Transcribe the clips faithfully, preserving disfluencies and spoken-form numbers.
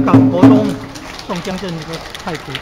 港国中宋江镇这个太子。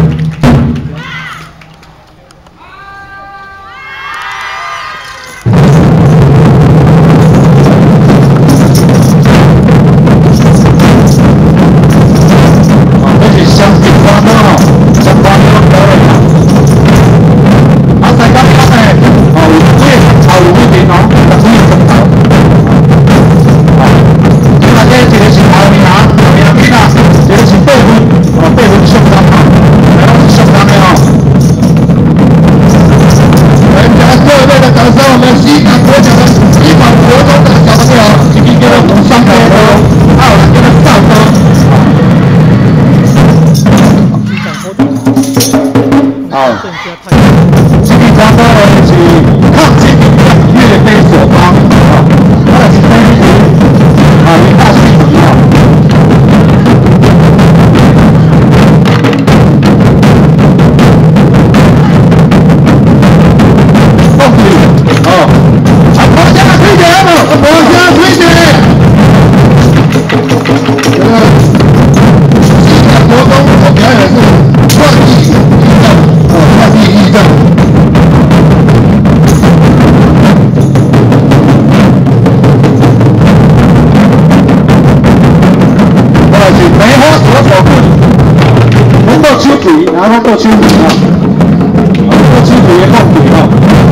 然后做清理啊，做清理也放水啊。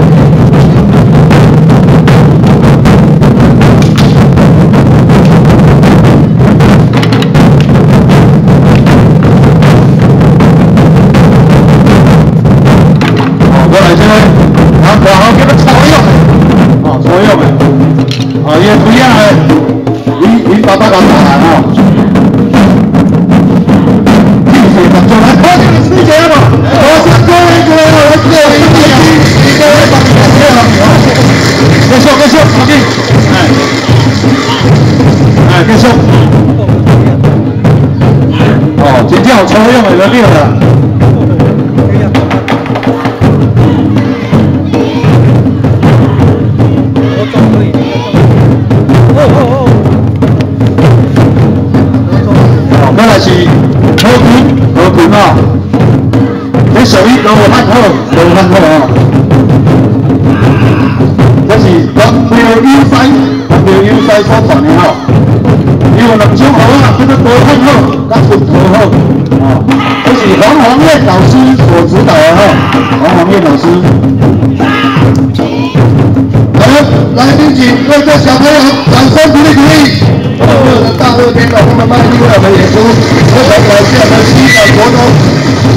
哦，过来这位，然后然后给他搓用，哦，搓用的，哦，也不一样的，你你把它搞出来啊。 就来快点的时间嘛！我想各位各位，我各位一定要各位帮你感谢了，继续继续，好的，哎，哎，继续。哦，今天我抽用了六了。哦，过来是好军。 和平啊，这属于老汉好，老汉好啊。这是南北优势，南北优势所传的吼。有两种好啊，这个老汉好，甲混合好啊。这是黄黄燕老师所指导的哈，黄黄燕老师。好，来，请请各位小朋友掌声鼓励鼓励。 我们的大热天的，我们卖力为我们演出，非常感谢我们西港国中。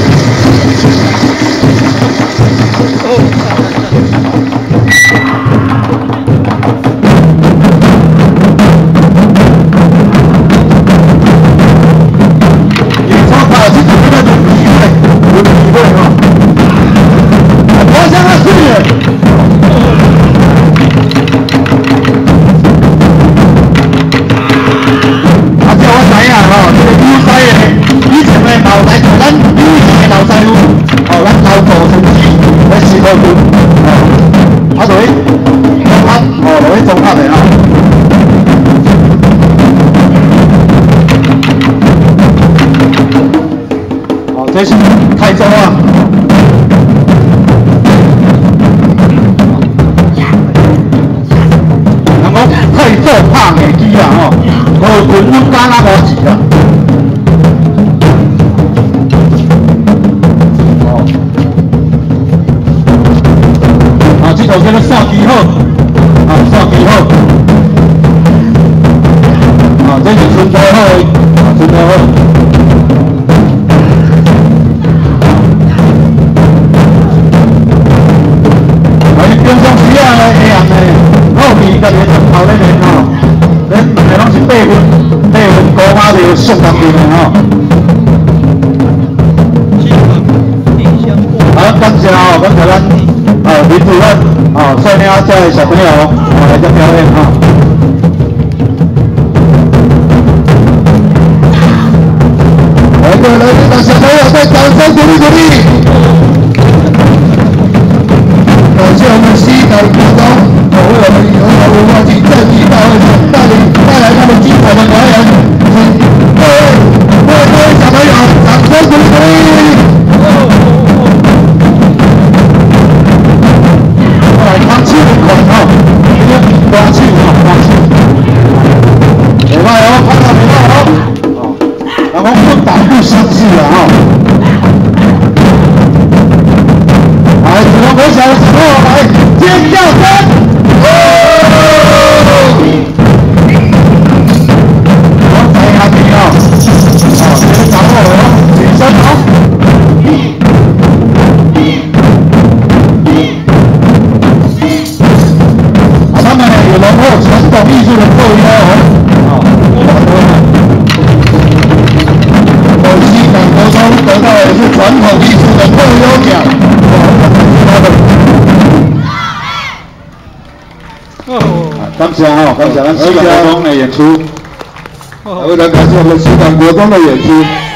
演唱法是怎么样的体会？有体会哈。我想要去。 老大，咱以前的老师傅，哦，咱老做成绩，咱是好军，哦，啊，落去中学，哦，落去中学的啊。哦，这是泰州啊。人讲泰州拍硬机啊，吼，好军拢敢那无钱啊。 这头叫做算机好，啊，算机好，啊，这是春头好，啊，春头好。啊，你平常时啊，会样的，好比家己头头咧练吼，咱问的拢是八分，八分高马就上当兵的吼。好，感谢哦，感谢咱。 哦，林主任，哦，率领这些小朋友，哦，来这表演哈。来个，来个，让小朋友再掌声鼓励鼓励。感谢我们西港国中，为我们有好文化及正义大会带领带来他们精彩的表演，请各位。 传统艺术的特优哦，我西港国中得到的是传统艺术的特优奖， 哦， 感谢哈，感谢咱西港国中的演出，我们来感谢我们西港国中的演出。